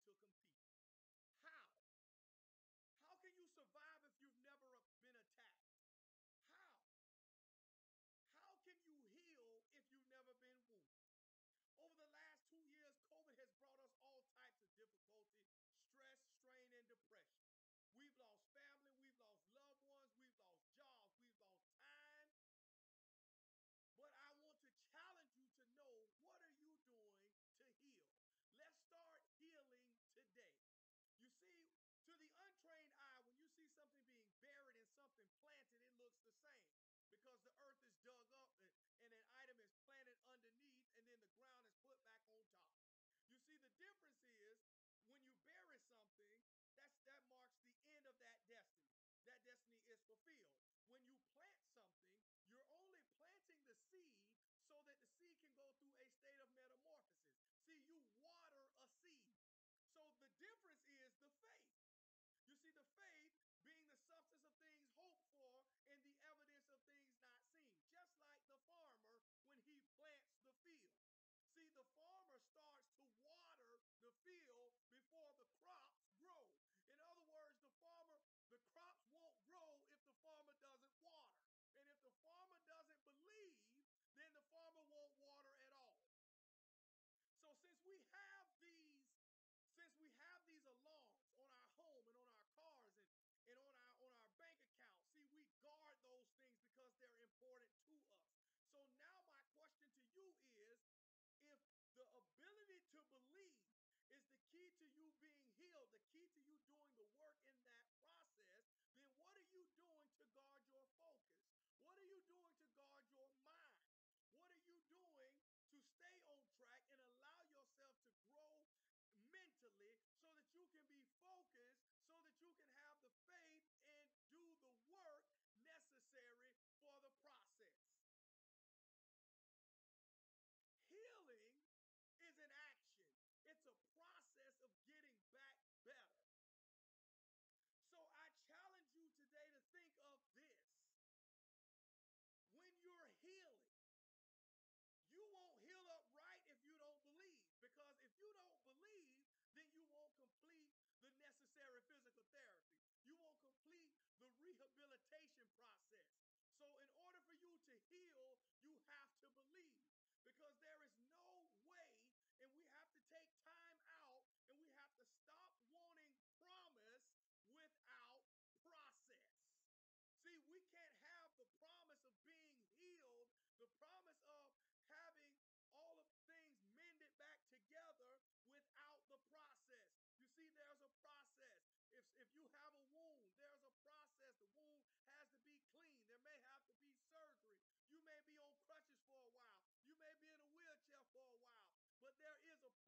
to compete. How? How can you survive if you've never been attacked? How? How can you heal if you've never been wounded? Over the last 2 years, COVID has brought us all types of difficulty, stress, strain, and depression. We've lost family, we've lost loved ones, we've lost jobs, we've lost time. But I want to challenge you to know, what are you doing to heal? Let's start healing today. You see, to the untrained eye, when you see something being buried and something planted, it looks the same because the earth is dug up and an item is planted underneath and then the ground is put back on top. You see, the difference is when you bury something, that marks the end of that destiny. That destiny is fulfilled. When you plant something, you're only planting the seed so that the seed can go through a state of metamorphosis. See, you water a seed. So the difference is the faith. You see, the faith being the substance of things hoped for and the evidence of things not seen. Just like the farmer when he plants the field. See, the farmer starts to water the field before the crops grow. In other words, the crops won't grow if the farmer doesn't water. And if the farmer doesn't believe, then the farmer won't water at all. So since we have these alarms on our home and on our cars and on our bank accounts, see, we guard those things because they're important to us. So now my question to you is, if the ability to believe is the key to you being healed, the key to you doing the work in that process, then what are you doing to guard your focus? What are you doing to guard your mind? What are you doing to stay on track and allow yourself to grow mentally so that you can be focused, so that you can have the faith and do the work necessary for the process? Healing is an action. It's a process of getting back better. So I challenge you today to think of this. When you're healing, you won't heal up right if you don't believe. Because if you don't believe, then you won't complete the necessary physical therapy. You won't complete the rehabilitation process. So, in order for you to heal, you have to believe. Because there is no way, and we have to take time out and we have to stop wanting promise without process. See, we can't have the promise of being healed, the promise of having all of things mended back together without the process. You see, there's a process. If you have a wound, there's a process. The wound has to be clean. There may have to be surgery. You may be on crutches for a while. You may be in a wheelchair for a while. But there is a